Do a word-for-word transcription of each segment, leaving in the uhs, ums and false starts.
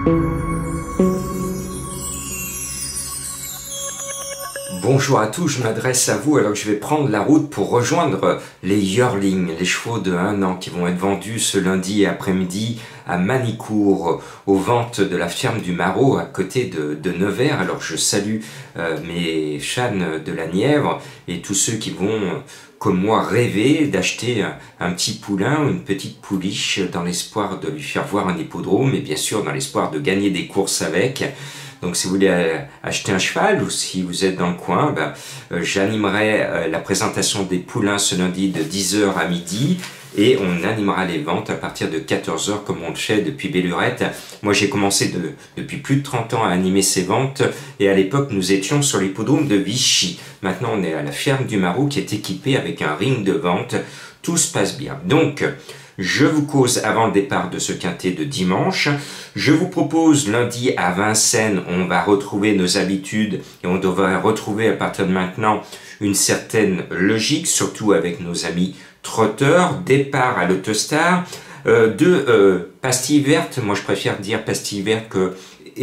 Bonjour à tous, je m'adresse à vous alors que je vais prendre la route pour rejoindre les yearlings, les chevaux de un an qui vont être vendus ce lundi après-midi à Manicourt, aux ventes de la ferme du Marot à côté de, de Nevers. Alors je salue euh, mes chans de la Nièvre et tous ceux qui vont, euh, comme moi, rêver d'acheter un, un petit poulain ou une petite pouliche dans l'espoir de lui faire voir un hippodrome et bien sûr dans l'espoir de gagner des courses avec. Donc si vous voulez acheter un cheval ou si vous êtes dans le coin, ben, euh, j'animerai euh, la présentation des poulains ce lundi de dix heures à midi et on animera les ventes à partir de quatorze heures comme on le fait depuis Bellurette. Moi j'ai commencé de, depuis plus de trente ans à animer ces ventes et à l'époque nous étions sur l'hippodrome de Vichy. Maintenant on est à la ferme du Marot qui est équipée avec un ring de vente. Tout se passe bien. Donc je vous cause avant le départ de ce quintet de dimanche. Je vous propose lundi à Vincennes, on va retrouver nos habitudes et on devrait retrouver à partir de maintenant une certaine logique, surtout avec nos amis trotteurs. Départ à l'Autostar, euh, deux euh, pastilles vertes, moi je préfère dire pastilles vertes que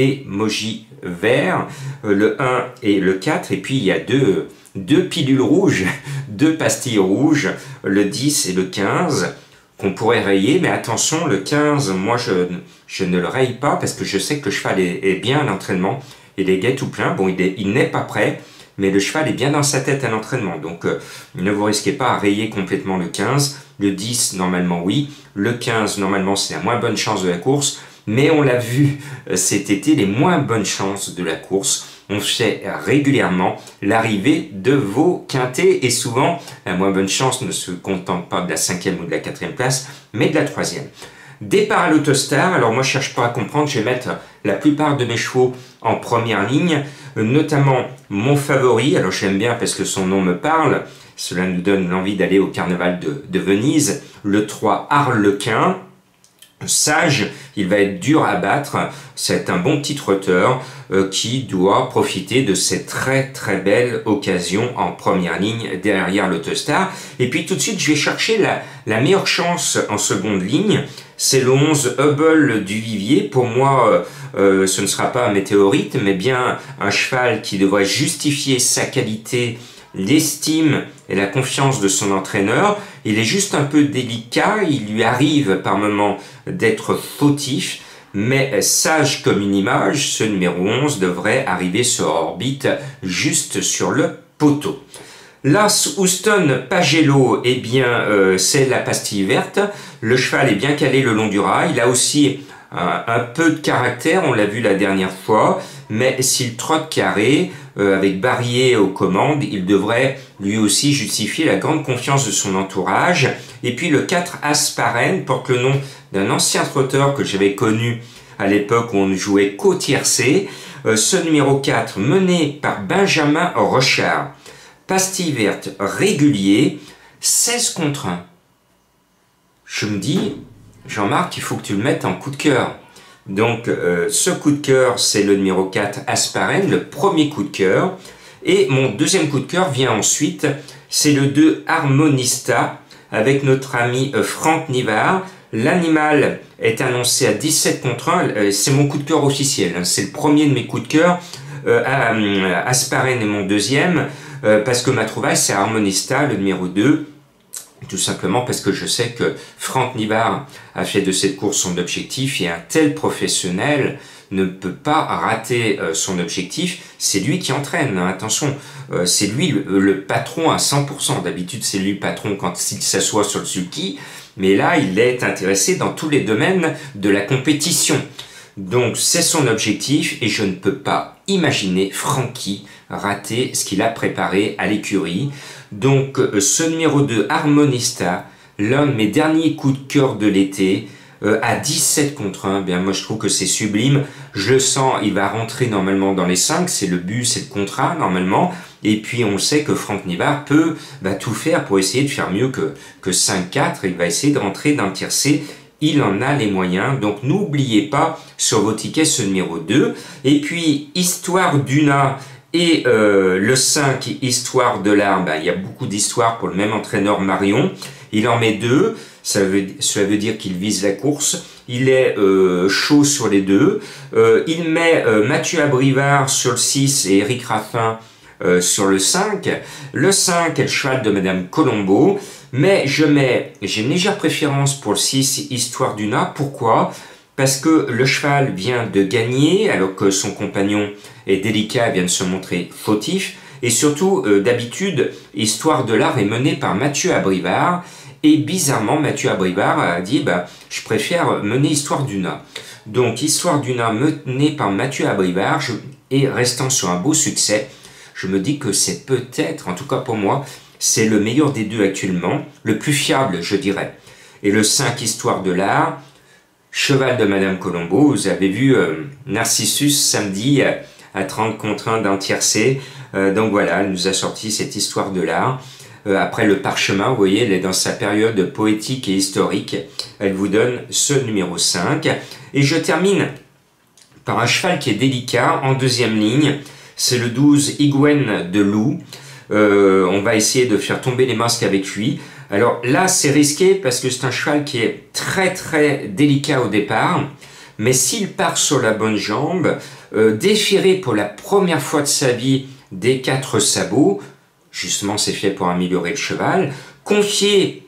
emoji vert, euh, le un et le quatre, et puis il y a deux, deux pilules rouges, deux pastilles rouges, le dix et le quinze. Qu'on pourrait rayer, mais attention, le quinze, moi je, je ne le raye pas parce que je sais que le cheval est, est bien à l'entraînement, il est gai tout plein, bon il, est, il n'est pas prêt, mais le cheval est bien dans sa tête à l'entraînement, donc euh, ne vous risquez pas à rayer complètement le quinze, le dix normalement oui, le quinze normalement c'est la moins bonne chance de la course, mais on l'a vu euh, cet été, les moins bonnes chances de la course. On fait régulièrement l'arrivée de vos quintets et souvent la moins bonne chance ne se contente pas de la cinquième ou de la quatrième place, mais de la troisième. Départ à l'Autostar, alors moi je cherche pas à comprendre, je vais mettre la plupart de mes chevaux en première ligne, notamment mon favori, alors j'aime bien parce que son nom me parle, cela nous donne l'envie d'aller au carnaval de, de Venise, le trois Arlequin. Sage, il va être dur à battre, c'est un bon petit trotteur euh, qui doit profiter de cette très très belle occasion en première ligne derrière l'Autostar. Et puis tout de suite je vais chercher la, la meilleure chance en seconde ligne, c'est le onze Hubble du Vivier. Pour moi euh, euh, ce ne sera pas un météorite mais bien un cheval qui devrait justifier sa qualité, l'estime et la confiance de son entraîneur. Il est juste un peu délicat, il lui arrive par moments d'être fautif, mais sage comme une image, ce numéro onze devrait arriver sur orbite juste sur le poteau. L'As Houston Pagello, eh bien euh, c'est la pastille verte, le cheval est bien calé le long du rail, il a aussi un, un peu de caractère, on l'a vu la dernière fois, mais s'il trotte carré, euh, avec Barrier aux commandes, il devrait lui aussi justifier la grande confiance de son entourage. Et puis le quatre Asparen porte le nom d'un ancien trotteur que j'avais connu à l'époque où on ne jouait qu'au tiercé. Euh, ce numéro quatre, mené par Benjamin Rochard, pastille verte régulier, seize contre un. Je me dis, Jean-Marc, il faut que tu le mettes en coup de cœur. Donc euh, ce coup de cœur, c'est le numéro quatre Asparen, le premier coup de cœur. Et mon deuxième coup de cœur vient ensuite, c'est le deux Harmonista avec notre ami euh, Franck Nivard. L'animal est annoncé à dix-sept contre un, euh, c'est mon coup de cœur officiel, hein, c'est le premier de mes coups de cœur. Euh, euh, Asparen est mon deuxième, euh, parce que ma trouvaille c'est Harmonista, le numéro deux. Tout simplement parce que je sais que Franck Nivard a fait de cette course son objectif et un tel professionnel ne peut pas rater euh, son objectif. C'est lui qui entraîne, hein, attention, euh, c'est lui le, le patron à cent pour cent. D'habitude c'est lui le patron quand il s'assoit sur le sulky, mais là il est intéressé dans tous les domaines de la compétition. Donc c'est son objectif et je ne peux pas imaginer Francky rater ce qu'il a préparé à l'écurie. Donc ce numéro deux Harmonista, l'un de mes derniers coups de cœur de l'été, euh, à dix-sept contre un, bien moi je trouve que c'est sublime. Je le sens, il va rentrer normalement dans les cinq, c'est le but, c'est le contrat normalement. Et puis on sait que Franck Nivard peut bah, tout faire pour essayer de faire mieux que, que cinq quatre. Il va essayer de rentrer dans le tiercé. Il en a les moyens, donc n'oubliez pas sur vos tickets ce numéro deux. Et puis, Histoire d'Una et euh, le cinq, Histoire de l'Arbre, ben, il y a beaucoup d'histoires pour le même entraîneur Marion. Il en met deux, ça veut, cela veut dire qu'il vise la course. Il est euh, chaud sur les deux. Euh, il met euh, Mathieu Abrivard sur le six et Éric Raffin euh, sur le cinq. Le cinq est le cheval de Madame Colombo. Mais je mets, j'ai une légère préférence pour le six, Histoire d'Una. Pourquoi? Parce que le cheval vient de gagner, alors que son compagnon est délicat, vient de se montrer fautif. Et surtout, euh, d'habitude, Histoire de l'Art est menée par Mathieu Abrivard. Et bizarrement, Mathieu Abrivard a dit bah, « je préfère mener Histoire d'Una ». Donc, Histoire d'Una menée par Mathieu Abrivard, je, et restant sur un beau succès, je me dis que c'est peut-être, en tout cas pour moi, c'est le meilleur des deux actuellement, le plus fiable, je dirais. Et le cinq, Histoire de l'Art, cheval de Madame Colombo, vous avez vu euh, Narcissus samedi à, à trente contre un d'un tiercé, euh, donc voilà, elle nous a sorti cette Histoire de l'Art. Euh, après le parchemin, vous voyez, elle est dans sa période poétique et historique. Elle vous donne ce numéro cinq. Et je termine par un cheval qui est délicat en deuxième ligne. C'est le douze Higuaine de Loup. Euh, on va essayer de faire tomber les masques avec lui. Alors là, c'est risqué parce que c'est un cheval qui est très très délicat au départ. Mais s'il part sur la bonne jambe, euh, déféré pour la première fois de sa vie des quatre sabots, justement c'est fait pour améliorer le cheval, confié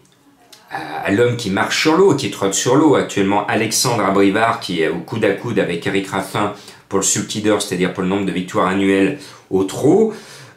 à, à l'homme qui marche sur l'eau, qui trotte sur l'eau, actuellement Alexandre Abrivard, qui est au coude à coude avec Éric Raffin pour le subleader, c'est-à-dire pour le nombre de victoires annuelles au trot.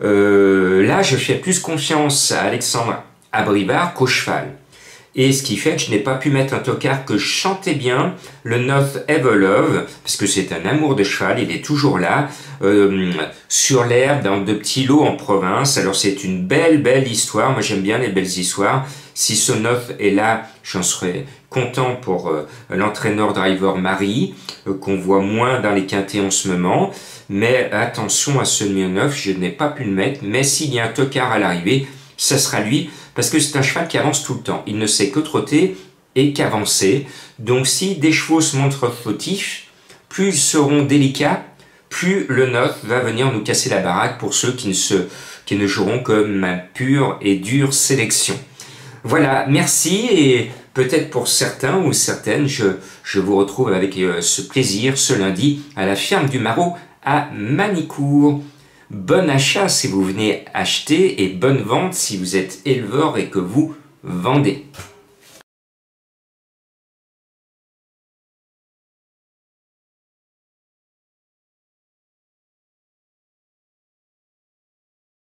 Euh, là, je fais plus confiance à Alexandre Abrivard qu'au cheval. Et ce qui fait que je n'ai pas pu mettre un tocard que je chantais bien, le North Ever Love, parce que c'est un amour de cheval, il est toujours là, euh, sur l'herbe, dans de petits lots en province. Alors c'est une belle, belle histoire, moi j'aime bien les belles histoires. Si ce North est là, j'en serais content pour euh, l'entraîneur-driver Marie, euh, qu'on voit moins dans les quintés en ce moment. Mais attention à ce numéro neuf, je n'ai pas pu le mettre, mais s'il y a un tocard à l'arrivée, ça sera lui, parce que c'est un cheval qui avance tout le temps. Il ne sait que trotter et qu'avancer. Donc si des chevaux se montrent fautifs, plus ils seront délicats, plus le neuf va venir nous casser la baraque pour ceux qui ne, se, qui ne joueront que ma pure et dure sélection. Voilà, merci, et peut-être pour certains ou certaines, je, je vous retrouve avec euh, ce plaisir ce lundi à la ferme du Maraud à Manicourt. Bon achat si vous venez acheter et bonne vente si vous êtes éleveur et que vous vendez.